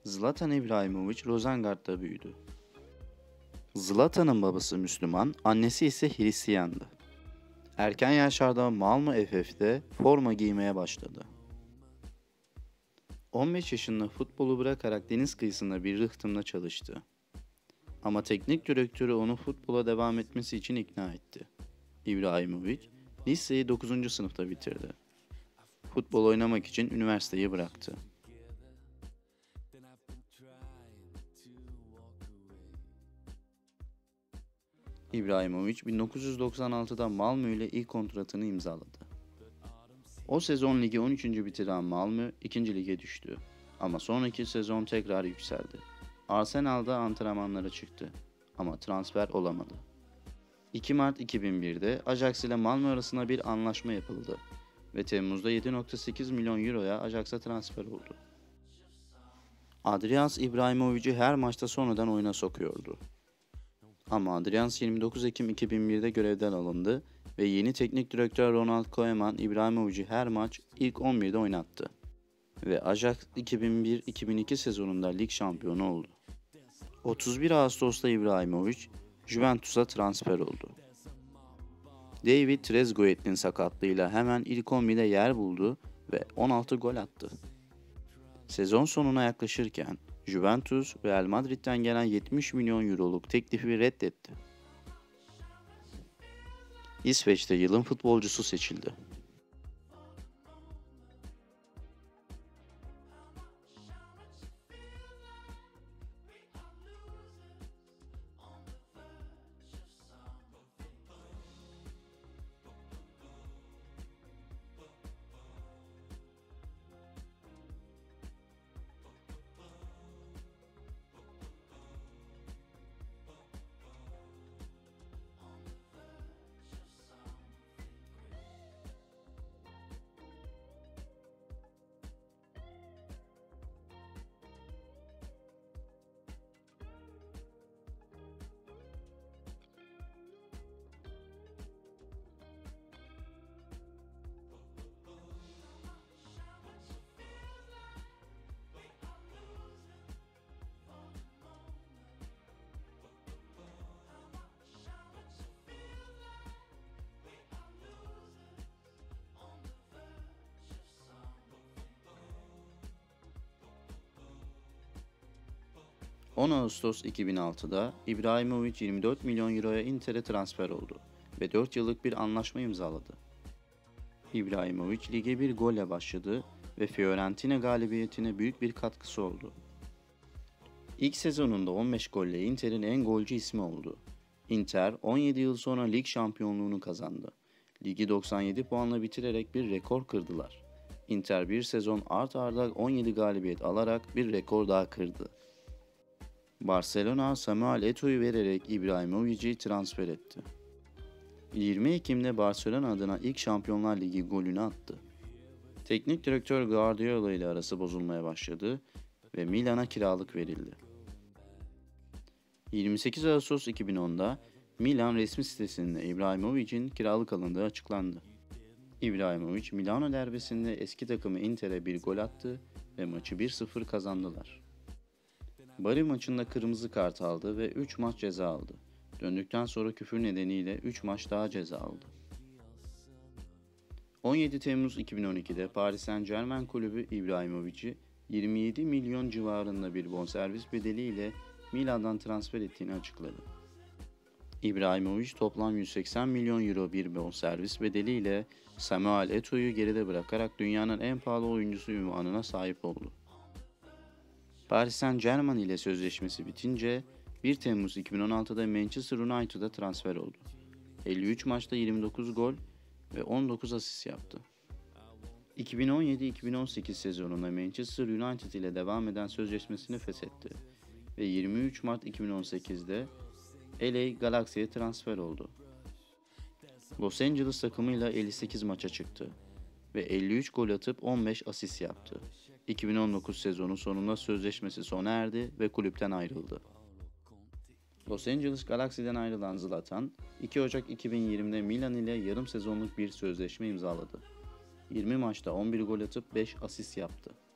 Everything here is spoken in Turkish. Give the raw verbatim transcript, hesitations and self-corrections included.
Zlatan İbrahimović Rosengard'da büyüdü. Zlatan'ın babası Müslüman, annesi ise Hristiyandı. Erken yaşlarda Malmö F F'de forma giymeye başladı. on beş yaşında futbolu bırakarak deniz kıyısında bir rıhtımda çalıştı. Ama teknik direktörü onu futbola devam etmesi için ikna etti. İbrahimović liseyi dokuzuncu sınıfta bitirdi. Futbol oynamak için üniversiteyi bıraktı. İbrahimović bin dokuz yüz doksan altıda Malmö ile ilk kontratını imzaladı. O sezon ligi on üçüncü bitiren Malmö ikinci lige düştü. Ama sonraki sezon tekrar yükseldi. Arsenal'da antrenmanlara çıktı ama transfer olamadı. iki Mart iki bin birde Ajax ile Malmö arasında bir anlaşma yapıldı ve Temmuz'da yedi virgül sekiz milyon euroya Ajax'a transfer oldu. Adrians İbrahimovic'i her maçta sonradan oyuna sokuyordu. Ama Adrians yirmi dokuz Ekim iki bin birde görevden alındı ve yeni teknik direktör Ronald Koeman İbrahimovic'i her maç ilk on birde oynattı. Ve Ajax iki bin bir iki bin iki sezonunda lig şampiyonu oldu. otuz bir Ağustos'ta İbrahimović Juventus'a transfer oldu. David Trezeguet'in sakatlığıyla hemen ilk on birde yer buldu ve on altı gol attı. Sezon sonuna yaklaşırken Juventus, Real Madrid'den gelen yetmiş milyon euroluk teklifi reddetti. İsveç'te yılın futbolcusu seçildi. on Ağustos iki bin altıda İbrahimović yirmi dört milyon euroya Inter'e transfer oldu ve dört yıllık bir anlaşma imzaladı. İbrahimović lige bir golle başladı ve Fiorentina galibiyetine büyük bir katkısı oldu. İlk sezonunda on beş golle Inter'in en golcü ismi oldu. Inter on yedi yıl sonra lig şampiyonluğunu kazandı. Ligi doksan yedi puanla bitirerek bir rekor kırdılar. Inter bir sezon art arda on yedi galibiyet alarak bir rekor daha kırdı. Barcelona, Samuel Eto'yu vererek İbrahimovic'i transfer etti. yirmi Ekim'de Barcelona adına ilk Şampiyonlar Ligi golünü attı. Teknik direktör Guardiola ile arası bozulmaya başladı ve Milan'a kiralık verildi. yirmi sekiz Ağustos iki bin onda Milan resmi sitesinde İbrahimovic'in kiralık alındığı açıklandı. İbrahimović, Milano derbisinde eski takımı Inter'e bir gol attı ve maçı bir sıfır kazandılar. Bari maçında kırmızı kart aldı ve üç maç ceza aldı. Döndükten sonra küfür nedeniyle üç maç daha ceza aldı. on yedi Temmuz iki bin on ikide Paris Saint-Germain kulübü İbrahimovic'i yirmi yedi milyon civarında bir bonservis bedeliyle Milan'dan transfer ettiğini açıkladı. İbrahimović toplam yüz seksen milyon euro bir bonservis bedeliyle Samuel Eto'yu geride bırakarak dünyanın en pahalı oyuncusu unvanına sahip oldu. Paris Saint-Germain ile sözleşmesi bitince bir Temmuz iki bin on altıda Manchester United'a transfer oldu. elli üç maçta yirmi dokuz gol ve on dokuz asist yaptı. iki bin on yedi iki bin on sekiz sezonunda Manchester United ile devam eden sözleşmesini feshetti ve yirmi üç Mart iki bin on sekizde L A Galaxy'ye transfer oldu. Los Angeles takımıyla elli sekiz maça çıktı ve elli üç gol atıp on beş asist yaptı. iki bin on dokuz sezonu sonunda sözleşmesi sona erdi ve kulüpten ayrıldı. Los Angeles Galaxy'den ayrılan Zlatan, iki Ocak iki bin yirmide Milan ile yarım sezonluk bir sözleşme imzaladı. yirmi maçta on bir gol atıp beş asist yaptı.